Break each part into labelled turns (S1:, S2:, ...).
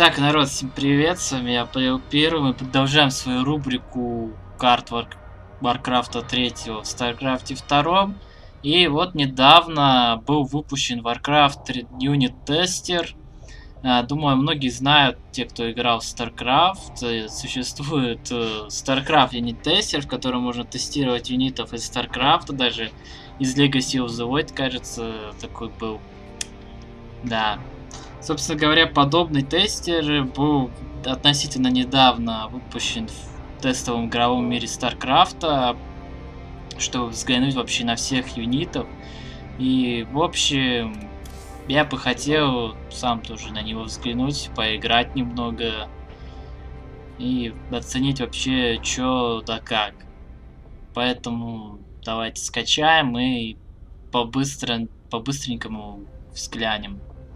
S1: Так, народ, всем привет, с вами я, Павел Первый. Мы продолжаем свою рубрику карт Warcraft 3 в StarCraft 2. И вот недавно был выпущен Warcraft Unit Tester. Думаю, многие знают, те, кто играл в StarCraft, существует StarCraft Unit Tester, в котором можно тестировать юнитов из StarCraft, даже из Legacy of the Void, кажется, такой был. Да. Собственно говоря, подобный тестер был относительно недавно выпущен в тестовом игровом мире StarCraft, чтобы взглянуть вообще на всех юнитов. И, в общем, я бы хотел сам тоже на него взглянуть, поиграть немного и оценить вообще, что да как. Поэтому давайте скачаем и по-быстренькому взглянем.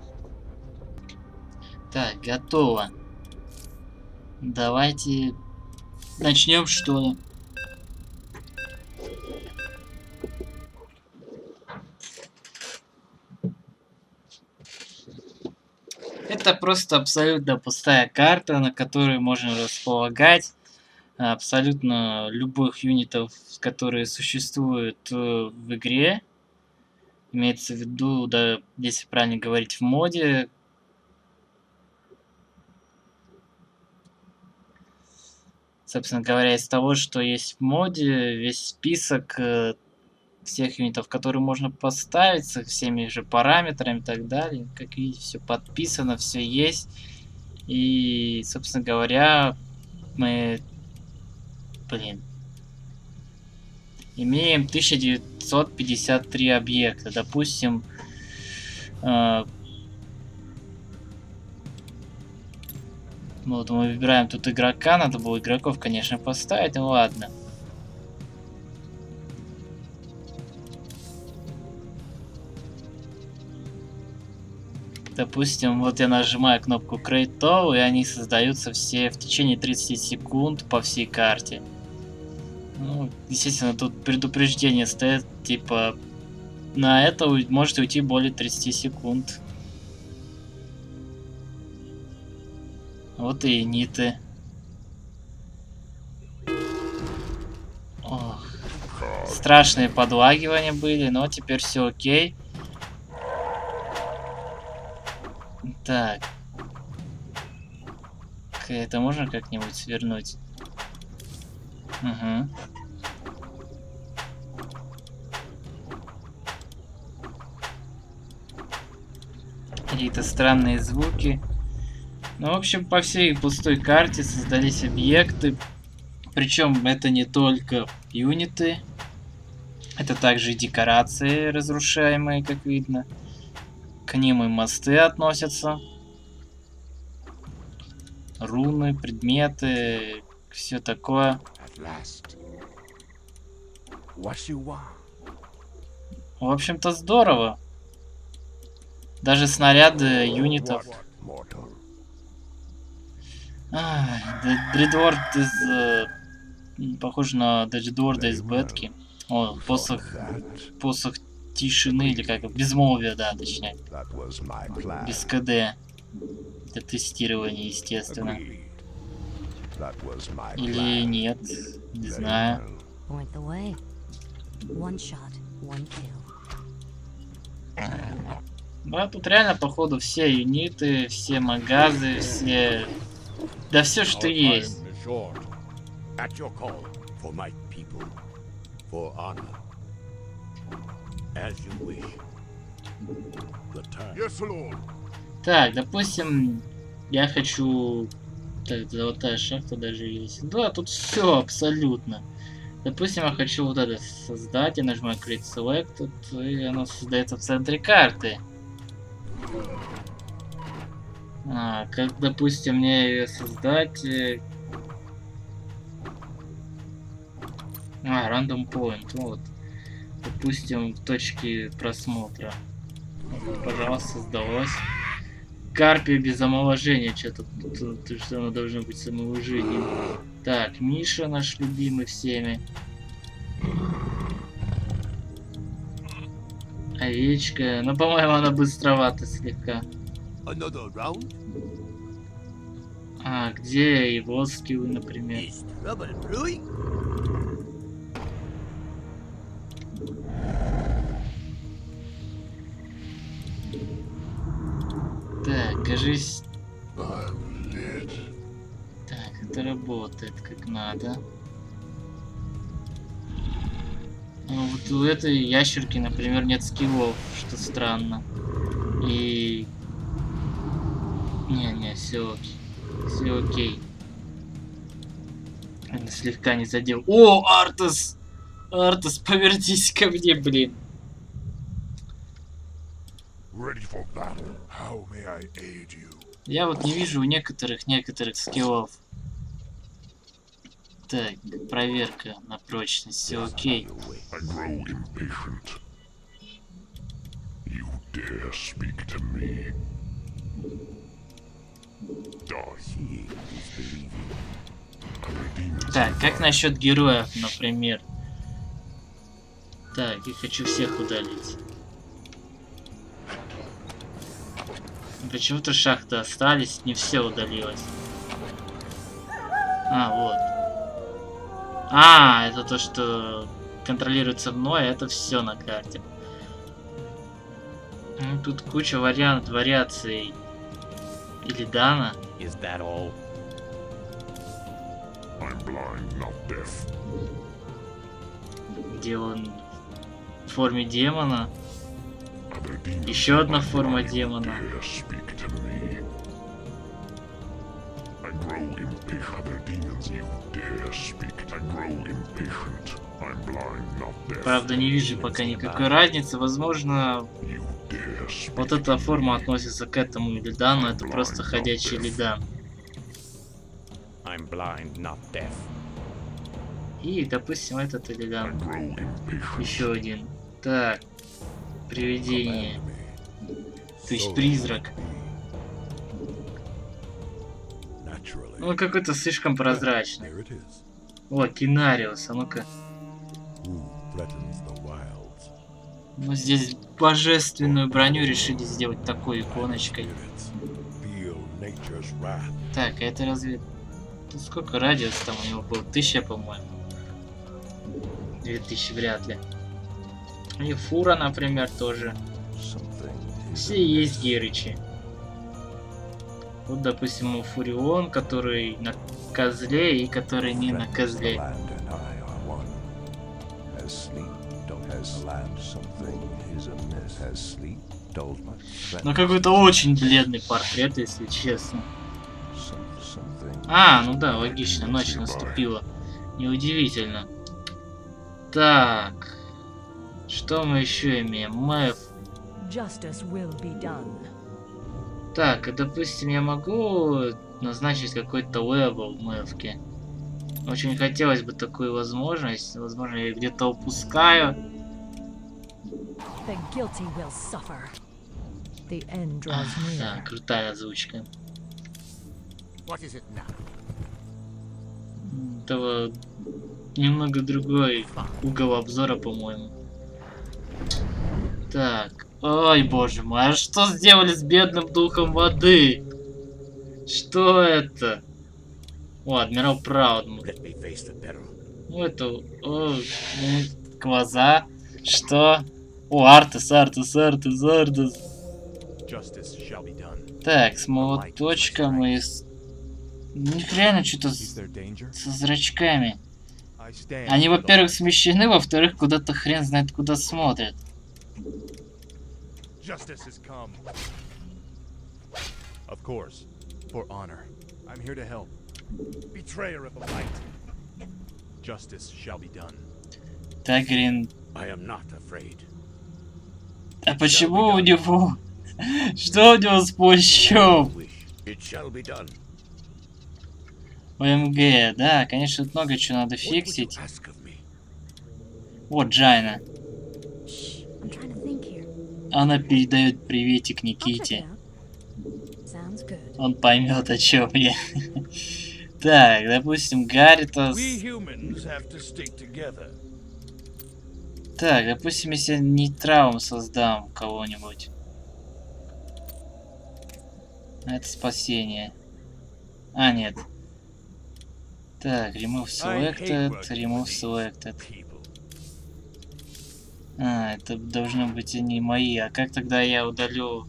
S1: Так, готово. Давайте начнем, что ли. Это просто абсолютно пустая карта, на которой можно располагать абсолютно любых юнитов, которые существуют в игре. Имеется в виду, да, если правильно говорить, в моде. Собственно говоря, из того, что есть в моде, весь список всех юнитов, которые можно поставить, со всеми же параметрами и так далее. Как видите, все подписано, все есть. И, собственно говоря, мы, имеем 1953 объекта. Допустим, вот мы выбираем тут игрока, надо было игроков, конечно, поставить, ну ладно. Допустим, вот я нажимаю кнопку Create All, и они создаются все в течение 30 секунд по всей карте. Ну, естественно, тут предупреждение стоит, типа, на это можете уйти более 30 секунд. Вот и юниты. Ох. Страшные подлагивания были, но теперь все окей. Так. Это можно как-нибудь свернуть? Угу. Какие-то странные звуки. Ну, в общем, по всей пустой карте создались объекты. Причем это не только юниты. Это также и декорации разрушаемые, как видно. К ним и мосты относятся. Руны, предметы, все такое. В общем-то, здорово. Даже снаряды юнитов. Дредворд из... похоже на Дредворда из бетки. О, посох тишины, или как, безмолвия, да, точнее. Без КД. Для тестирования, естественно. Или нет, не знаю. Да, тут реально, походу, все юниты, все магазы, все... Да все, что есть. Так, допустим, я хочу... Так, золотая шахта даже есть. Да, тут все абсолютно. Допустим, я хочу вот это создать, я нажимаю Create Select, и оно создается в центре карты. Как, допустим, мне ее создать... Random Point, вот. Допустим, в точке просмотра. Вот, пожалуйста, создалось. Карпия без омоложения. Что-то что оно должно быть с омоложением. Так, Миша наш любимый всеми. Овечка. Ну, по-моему, она быстровата слегка. где его скиллы, например? Так, кажись... Так, это работает как надо. Ну, вот у этой ящерки, например, нет скиллов, что странно. И... Не, все окей. Все окей. Он слегка не задел. О, Артас! Артас, повернись ко мне, блин. Я вот не вижу у некоторых скиллов. Так, проверка на прочность, все окей. Так, как насчет героев, например? Так, я хочу всех удалить. Почему-то шахты остались, не все удалилось. А, вот. А, это то, что контролируется мной, это все на карте. Ну, тут куча вариаций. Или Дана. Где он в форме демона. Еще одна форма демона. Правда, не вижу пока никакой разницы. Возможно, вот эта форма относится к этому Илидану. Это просто ходячий Илидан. И, допустим, этот Илидан. Еще один. Так. Привидение. То есть призрак. Ну, какой-то слишком прозрачный. О, Кинариус, а ну-ка. Ну, здесь божественную броню решили сделать такой иконочкой. Так, а это разве... Тут сколько радиус там у него был? 1000, по-моему. 2000 вряд ли. И Фура, например, тоже. Все есть Герычи. Вот, допустим, у Фурион, который на козле и который не на козле. Ну, какой-то очень бледный портрет, если честно. А, ну да, логично, ночь наступила. Неудивительно. Так. Что мы еще имеем? Мэв. Так, и, допустим, я могу назначить какой-то левел Мэвки. Очень хотелось бы такую возможность. Возможно, я где-то упускаю. Да, крутая озвучка. Этого немного другой угол обзора, по-моему. Так. Ой, боже мой, а что сделали с бедным духом воды? Что это? О, адмирал Праудмут. Ну, это... О, Кваза. Что? О, Артас. Так, с молоточком и с... У них реально что-то со зрачками. Они, во-первых, смещены, во-вторых, куда-то хрен знает куда смотрят. Тагрин. А почему у него... Что у него с плащом? ОМГ, да, конечно, тут много чего надо фиксить. Вот Джайна. Она передает приветик Никите. Он поймет, о чем я. Так, допустим, Гарритас. Так, допустим, если я нейтралом создам кого-нибудь. Это спасение. А, нет. Так, remove selected. А, это должно быть они мои. А как тогда я удалю?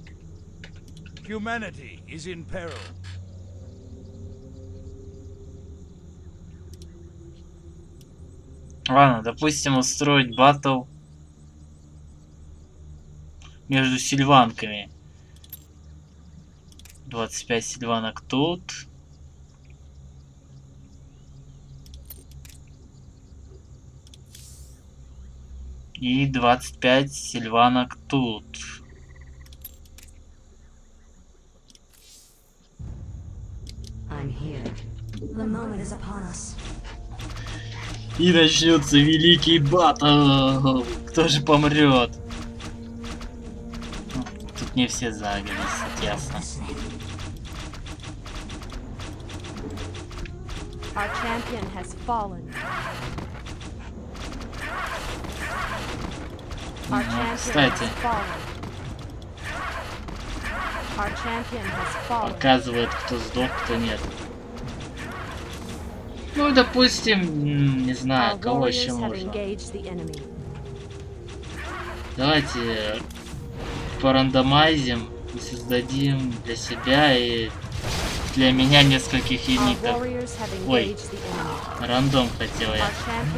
S1: Ладно, допустим, устроить батл между сильванками. 25 сильванок тут. И 25 сильванок тут. И начнется великий батл. Кто же помрет? Тут не все загорелись, ясно.
S2: Our champion has fallen. Our champion
S1: Кстати,
S2: has fallen. Our champion has fallen.
S1: показывает, кто сдох, кто нет. Ну, допустим, не знаю, кого еще можно. Давайте порандомайзим и создадим для себя и для меня нескольких юнитов. Ой, рандом хотел я.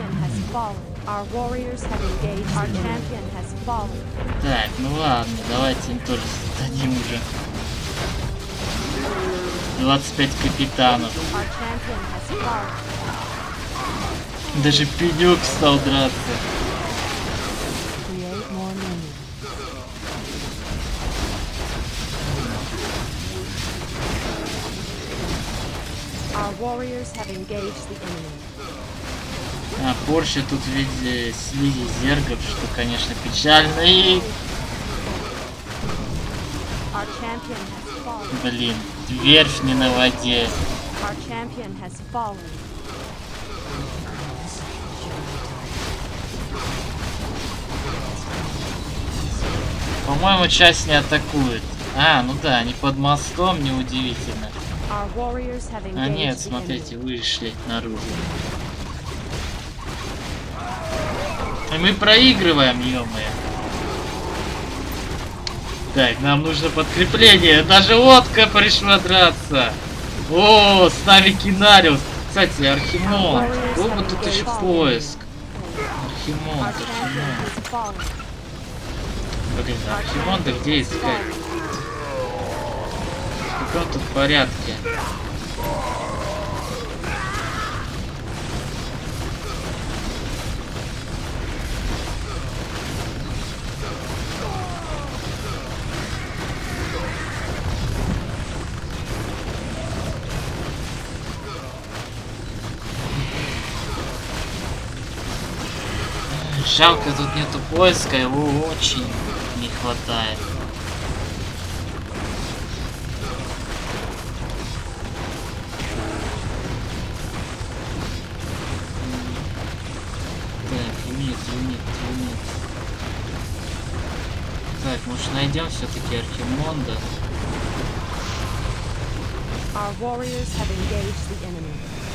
S1: Так, ну ладно, давайте им тоже создадим уже. 25 капитанов. Даже пенек стал драться. А, Порше тут в виде слизи зергов, что, конечно, печально. И... Блин, верфь не на воде. По-моему, часть не атакует. А, ну да, они под мостом, неудивительно. А нет, смотрите, вышли наружу. И мы проигрываем, ё-моё. Так, нам нужно подкрепление. Даже лодка пришла драться. О, с нами Кинариус. Кстати, Архимон. Был бы тут еще поиск. Архимон. Блин, Архимон-то где искать? В каком тут порядке? Жалко, тут нету поиска, его очень не хватает. Так, юнит. Так, может найдем все-таки Архимонда?
S2: Our warriors have engaged the enemy.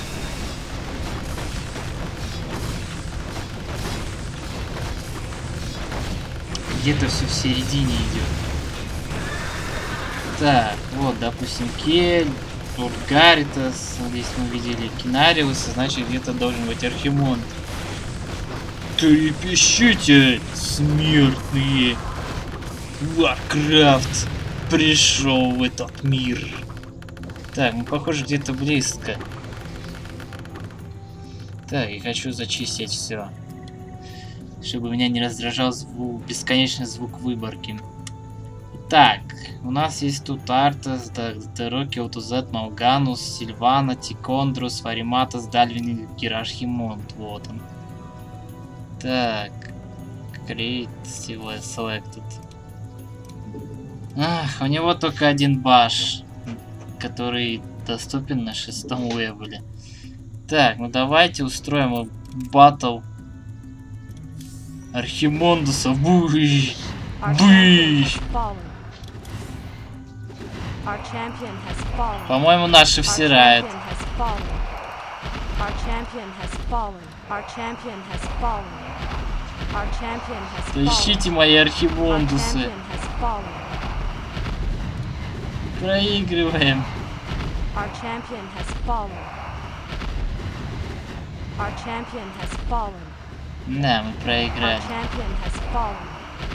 S1: Где-то все в середине идет. Так, вот, допустим, Кель, Ургаритас, здесь мы видели Кинариуса, значит где-то должен быть Архимонд. Трепещите, смертные! Warcraft пришел в этот мир. Так, мы, похоже, где-то близко. Так, я хочу зачистить все, чтобы меня не раздражал звук, бесконечный звук выборки. Так, у нас есть тут Артас, Дороки, Аутузет, Малганус, Сильвана, Тикондрус, Вариматас, Дальвин и Архимонд. Вот он. Так, Create Selected. Ах, у него только один баш, который доступен на 6-м левеле. Так, ну давайте устроим батл Архимондуса. Буй! Буй!
S2: Our champion has fallen.
S1: По-моему, наши
S2: Our
S1: всирают.
S2: champion has fallen. Our champion has fallen. Our champion has fallen. Our champion has fallen.
S1: Ищите мои
S2: Our
S1: архибондусы.
S2: champion has fallen.
S1: Проигрываем.
S2: Our champion has fallen. Our champion has fallen.
S1: Да, мы
S2: Our
S1: проиграли.
S2: champion has fallen.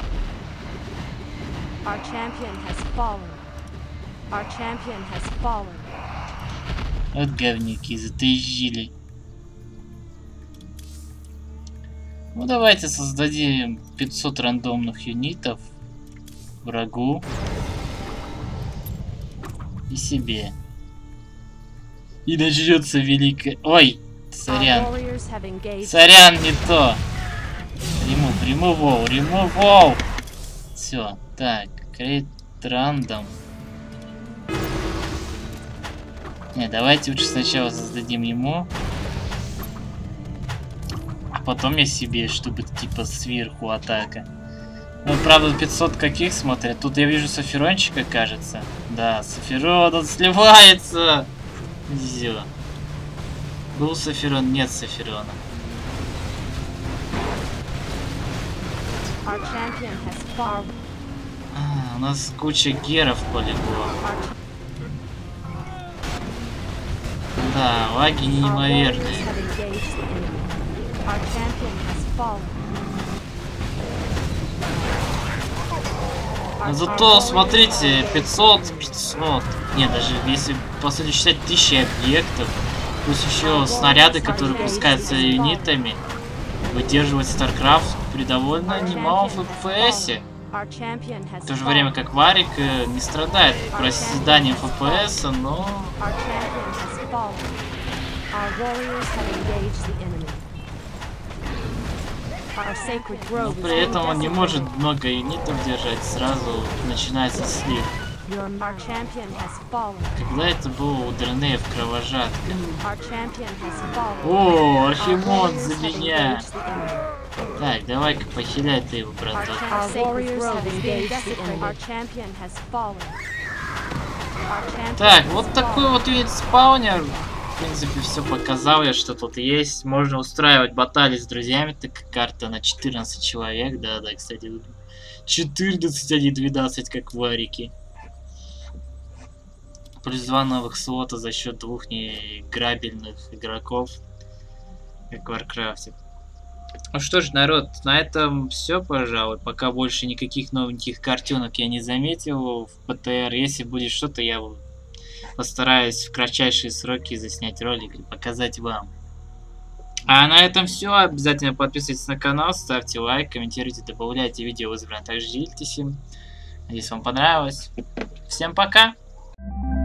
S2: Our champion has fallen. Our champion has fallen.
S1: Вот говнюки, затыжили. Ну давайте создадим 500 рандомных юнитов врагу и себе. И начнется великая... Ой,
S2: Our
S1: сорян.
S2: warriors have engaged.
S1: Сорян, не то. Ремув. Все, так, create random. Не, давайте лучше сначала создадим ему. А потом я себе, чтобы типа сверху атака. Ну, правда, 500 каких смотрят? Тут я вижу Сафирончика, кажется. Да, Сафирон, он сливается. Зё. Был Сафирон, нет Сафирона.
S2: Our champion has fallen.
S1: У нас куча геров в поле было.
S2: Our
S1: Да, лаги
S2: warriors
S1: неимоверные.
S2: have engaged the enemy. Our champion has fallen.
S1: Но зато, смотрите, 500. Не, даже если после считать 1000 объектов, плюс еще снаряды, которые пускаются юнитами, выдерживать StarCraft при довольно немалом FPS.
S2: Our champion has
S1: В то же время как Варик не страдает проседанием FPS, но...
S2: Our champion has fallen. Our warriors have engaged the enemy. Our sacred
S1: Но
S2: grove is
S1: при
S2: being
S1: этом он не
S2: desecrated.
S1: может много юнитов держать, сразу начинается слив.
S2: Our champion has fallen.
S1: Когда это было у Дренеев кровожадка?
S2: Our champion has fallen.
S1: О,
S2: Our
S1: Архимон
S2: warriors
S1: за
S2: have
S1: меня!
S2: engaged the enemy.
S1: Так, давай-ка похиляй ты его,
S2: Our,
S1: браток.
S2: our warriors have engaged the enemy. Our champion has fallen. Our champion
S1: Так,
S2: has
S1: вот такой
S2: fallen.
S1: вот юнит спаунер. В принципе, все показал я, что тут есть. Можно устраивать баталии с друзьями, так как карта на 14 человек. Да, кстати, 14, а не 12, как в Варике. Плюс 2 новых слота за счет 2 неиграбельных игроков, как в Варкрафте. Ну что ж, народ, на этом все, пожалуй. Пока больше никаких новеньких картинок я не заметил в ПТР. Если будет что-то, я постараюсь в кратчайшие сроки заснять ролик и показать вам. А на этом все. Обязательно подписывайтесь на канал, ставьте лайк, комментируйте, добавляйте видео в избранное. Также делитесь им. Надеюсь, вам понравилось. Всем пока!